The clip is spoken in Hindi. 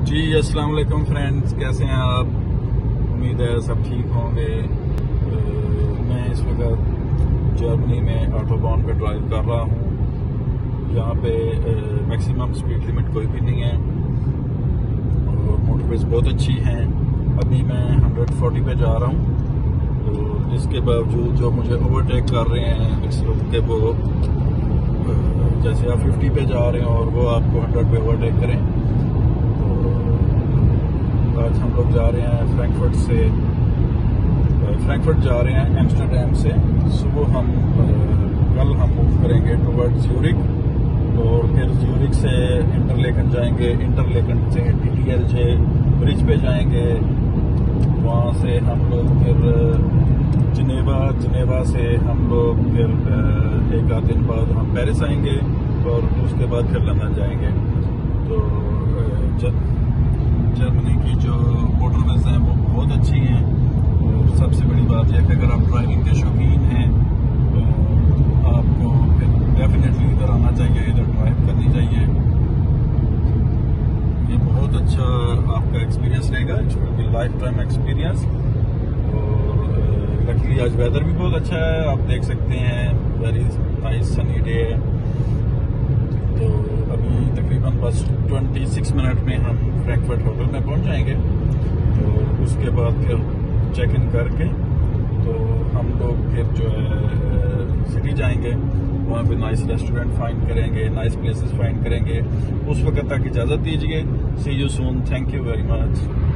जी अस्सलाम वालेकुम फ्रेंड्स, कैसे हैं आप? उम्मीद है सब ठीक होंगे। मैं इस वक्त जर्मनी में ऑटोबान पे ड्राइव कर रहा हूँ। यहाँ पे मैक्सिमम स्पीड लिमिट कोई भी नहीं है और मोटरवेज बहुत अच्छी हैं। अभी मैं 140 पे जा रहा हूँ, तो इसके बावजूद जो मुझे ओवरटेक कर रहे हैं इस वक्त के वो जैसे आप 50 पे जा रहे हैं और वो आपको 100 पे ओवरटेक करें। आज हम लोग जा रहे हैं फ्रैंकफर्ट जा रहे हैं एम्स्टर्डम से। सुबह कल हम मूव करेंगे टुवर्ड्स ज़्यूरिख और फिर ज़्यूरिख से इंटरलेकन जाएंगे। इंटरलेकन से टीटीएलजे ब्रिज पे जाएंगे। वहाँ से हम लोग फिर जिनेवा से हम लोग फिर एक आध दिन बाद हम पेरिस आएंगे और उसके बाद फिर लंदन जाएंगे। तो जर्मनी की जो मोटरवेज हैं वो बहुत अच्छी हैं और सबसे बड़ी बात यह कि अगर आप ड्राइविंग के शौकीन हैं तो आपको फिर डेफिनेटली इधर आना चाहिए, इधर ड्राइव करनी चाहिए। ये बहुत अच्छा आपका एक्सपीरियंस रहेगा, इट्स लाइफ टाइम एक्सपीरियंस। और लकीली आज वेदर भी बहुत अच्छा है, आप देख सकते हैं, वेरी नाइस सनी डे है। तो अभी तकरीबन बस 26 मिनट में हम फ्रैंकफर्ट होटल में पहुंच जाएंगे। तो उसके बाद फिर चेक इन करके तो हम लोग फिर जो है सिटी जाएंगे, वहाँ पे नाइस रेस्टोरेंट फाइंड करेंगे, नाइस प्लेसेस फाइंड करेंगे। उस वक्त तक इजाज़त दीजिए। See you soon, thank you very much.